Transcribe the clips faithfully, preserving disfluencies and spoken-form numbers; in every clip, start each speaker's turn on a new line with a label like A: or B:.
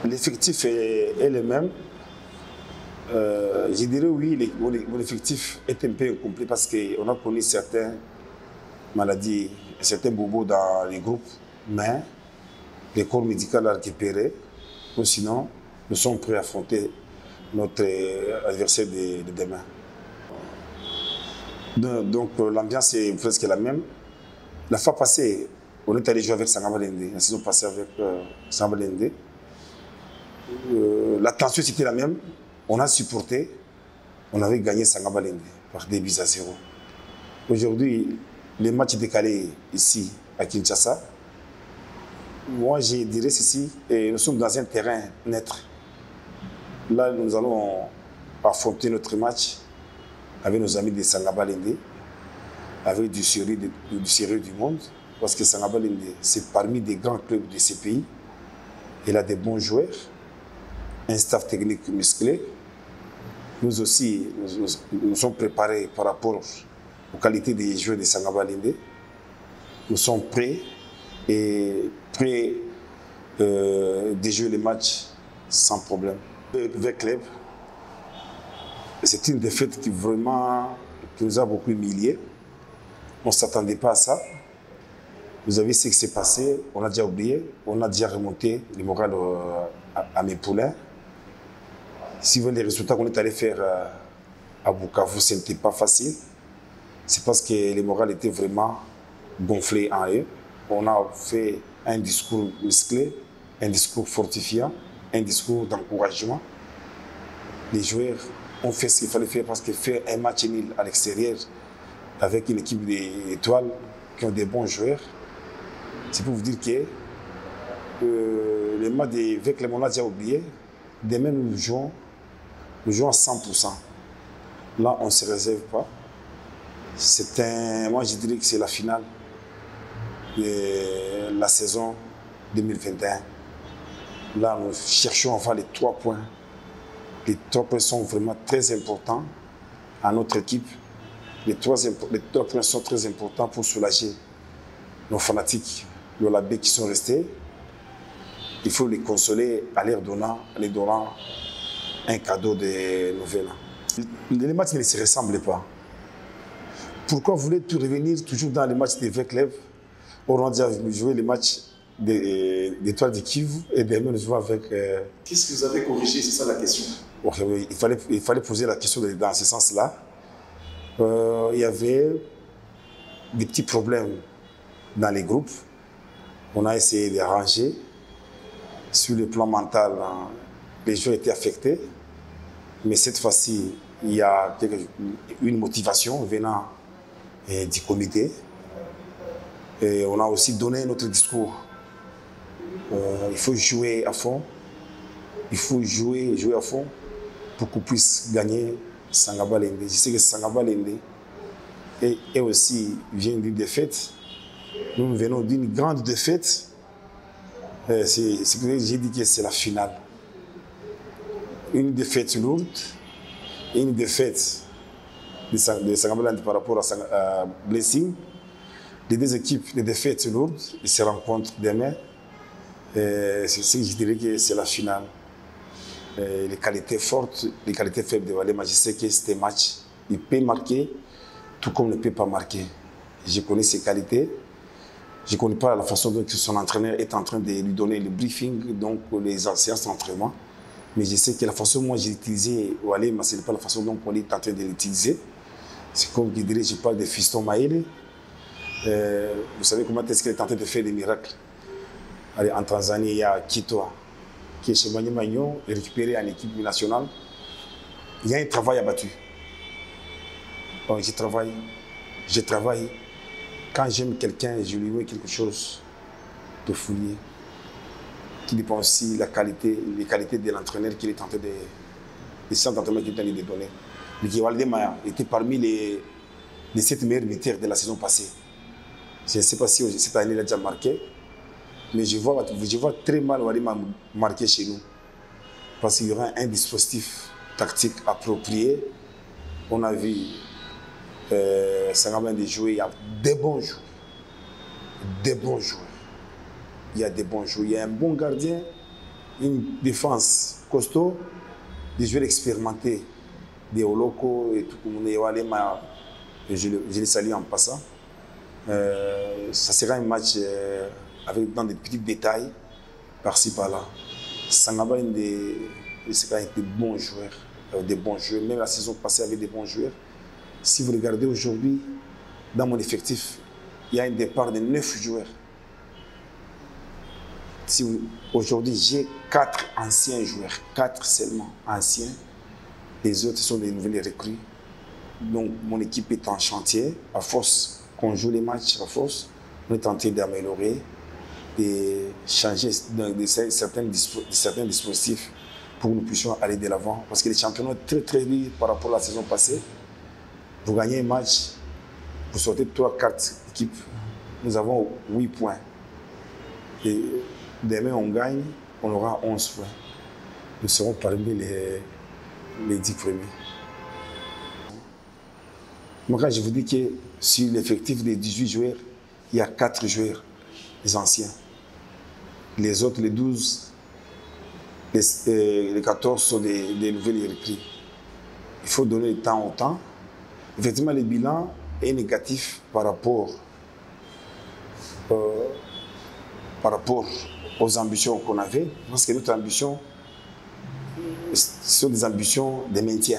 A: L'effectif est, est le même. Euh, je dirais oui, mon effectif est un peu incomplet parce qu'on a connu certaines maladies, certains bobos dans les groupes, mais le corps médical a récupéré. Ou sinon, nous sommes prêts à affronter notre adversaire de, de demain. Donc l'ambiance est presque la même. La fois passée, on est allé jouer avec Sangaba Lende, la saison passée avec euh, Sangaba Lende. Euh, la tension c'était la même. On a supporté, on avait gagné Sangaba Lende par deux buts à zéro. Aujourd'hui, les matchs décalés ici à Kinshasa, moi je dirais ceci, et nous sommes dans un terrain neutre. Là, nous allons affronter notre match avec nos amis de Sangaba Lende, avec du sérieux, du sérieux du monde, parce que Sangaba Lende, c'est parmi des grands clubs de ce pays. Il a des bons joueurs, un staff technique musclé. Nous aussi, nous, nous, nous sommes préparés par rapport aux qualités des joueurs de Sangaba Lende. Nous sommes prêts et prêts euh, de jouer les matchs sans problème. Avec club, c'est une défaite qui vraiment qui nous a beaucoup humiliés. On ne s'attendait pas à ça. Vous avez vu ce qui s'est passé, on a déjà oublié, on a déjà remonté le moral à, à mes poulains. Si vous voyez les résultats qu'on est allé faire à Bukavu, ce n'était pas facile. C'est parce que le moral était vraiment gonflé en eux. On a fait un discours musclé, un discours fortifiant, un discours d'encouragement. Les joueurs ont fait ce qu'il fallait faire parce que faire un match nul à l'extérieur avec une équipe d'étoiles qui ont des bons joueurs, c'est pour vous dire que euh, les matchs avec les on a déjà oublié. Demain, nous jouons, nous jouons à cent pour cent. Là, on ne se réserve pas. C'est un, moi, je dirais que c'est la finale de la saison deux mille vingt et un. Là, nous cherchons à faire les trois points. Les trois points sont vraiment très importants à notre équipe. Les trois, les trois points sont très importants pour soulager nos fanatiques, le labé qui sont restés. Il faut les consoler en leur donnant, les donnant un cadeau de nouvelles. Les matchs ne se ressemblent pas. Pourquoi voulez-vous revenir toujours dans les matchs des vingt clubs? On a déjà joué les matchs d'Étoile de Kivu et demain nous jouons avec... Euh...
B: Qu'est-ce que vous avez corrigé? C'est ça la question.
A: Il fallait, il fallait poser la question dans ce sens-là. Euh, il y avait des petits problèmes dans les groupes. On a essayé de les arranger. Sur le plan mental, hein, les joueurs étaient affectés. Mais cette fois-ci, il y a une motivation venant eh, du comité. Et on a aussi donné notre discours. Euh, il faut jouer à fond. Il faut jouer, jouer à fond pour qu'on puisse gagner Sangaba Lende. Je sais que Sangaba Lende et, et aussi vient d'une défaite. Nous venons d'une grande défaite. C'est ce que j'ai dit que c'est la finale. Une défaite lourde et une défaite de Sangaba Lende par rapport à, à Blessing. Les deux équipes, les défaites lourdes, ils se rencontrent demain. C'est ce que je dirais que c'est la finale. Et les qualités fortes, les qualités faibles de Walema, je sais que c'est un match. Il peut marquer, tout comme il ne peut pas marquer. Je connais ses qualités. Je ne connais pas la façon dont son entraîneur est en train de lui donner le briefing, donc les séances d'entraînement. Mais je sais que la façon dont j'ai utilisé Walema, ce n'est pas la façon dont on est en train de l'utiliser. C'est comme je dirais, je parle de Fiston Maïle. Euh, vous savez comment est-ce qu'il est en train de faire des miracles. Allez, en Tanzanie, il y a Kitoa, qui est chez Magny Magnon, récupéré en équipe nationale. Il y a un travail abattu. Donc, je travaille, je travaille. Quand j'aime quelqu'un, je lui mets quelque chose de fouillé, qui dépend aussi de la qualité, les qualités de l'entraîneur qu'il est en train de, des centres d'entraînement qu'il est en train de donner. Miki Waldemaya était parmi les, les sept meilleurs militaires de la saison passée. Je ne sais pas si cette année il a déjà marqué, mais je vois, je vois très mal Waldemaya marquer chez nous. Parce qu'il y aura un dispositif tactique approprié. On a vu euh, Sangaba Lende jouer, il y a des bons joueurs. Des bons joueurs. Il y a des bons joueurs. Il y a un bon gardien, une défense costaud, des joueurs expérimentés, des Oloko et tout le monde. Je, je les salue en passant. Euh, ça sera un match euh, avec dans des petits détails, par-ci par-là. Sangaba est des, des bons joueurs, des bons joueurs. Même la saison passée avec des bons joueurs. Si vous regardez aujourd'hui, dans mon effectif, il y a un départ de neuf joueurs. Si aujourd'hui, j'ai quatre anciens joueurs, quatre seulement anciens. Les autres sont des nouvelles recrues. Donc, mon équipe est en chantier. À force qu'on joue les matchs, à force, on est tenté d'améliorer, de changer de, de certains, dispo, de certains dispositifs pour que nous puissions aller de l'avant. Parce que les championnats sont très très liés par rapport à la saison passée. Vous gagnez un match, vous sortez trois, quatre équipes. Nous avons huit points. Et demain, on gagne, on aura onze points. Nous serons parmi les, les dix premiers. Moi, quand je vous dis que sur l'effectif des dix-huit joueurs, il y a quatre joueurs, les anciens. Les autres, les douze, les, euh, les quatorze sont des, des nouvelles recrues. Il faut donner le temps au temps. Effectivement, le bilan est négatif par rapport, euh, par rapport aux ambitions qu'on avait, parce que notre ambition, ce sont des ambitions de maintien.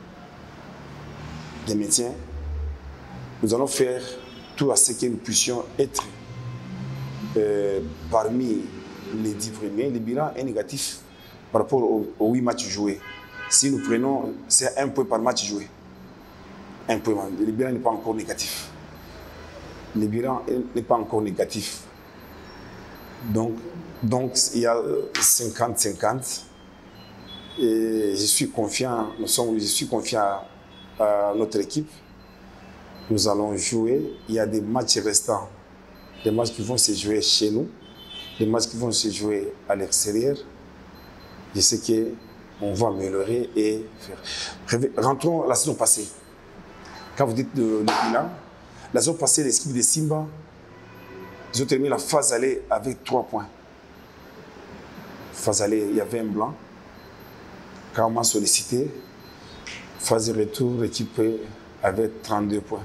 A: De maintien. Nous allons faire tout à ce que nous puissions être euh, parmi les dix premiers. Le bilan est négatif par rapport aux, aux huit matchs joués. Si nous prenons, c'est un point par match joué. Un point. Le bilan n'est pas encore négatif. Le bilan n'est pas encore négatif. Donc, donc il y a cinquante cinquante. Et je suis confiant, nous sommes, je suis confiant à, à notre équipe. Nous allons jouer. Il y a des matchs restants, des matchs qui vont se jouer chez nous, des matchs qui vont se jouer à l'extérieur. Je sais qu'on va améliorer et faire. Rentrons à la saison passée. Quand vous dites le, le bilan, la saison passée, l'équipe de Simba, ils ont terminé la phase aller avec trois points. Phase aller, il y avait un blanc. Quand on m'a sollicité, phase de retour, l'équipe avait trente-deux points.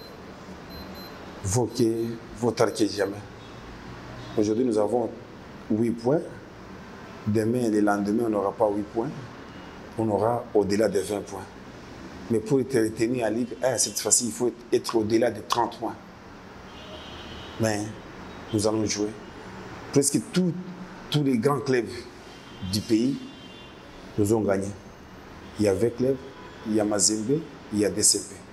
A: Vaut que, vaut tard que jamais. Aujourd'hui, nous avons huit points. Demain et le lendemain, on n'aura pas huit points. On aura au-delà de vingt points. Mais pour être retenu en Ligue un, cette fois-ci, il faut être au-delà de trente points. Mais nous allons jouer. Presque tous, tous les grands clubs du pays nous ont gagné. Il y a vingt clubs, il y a Mazembe, il y a D C P.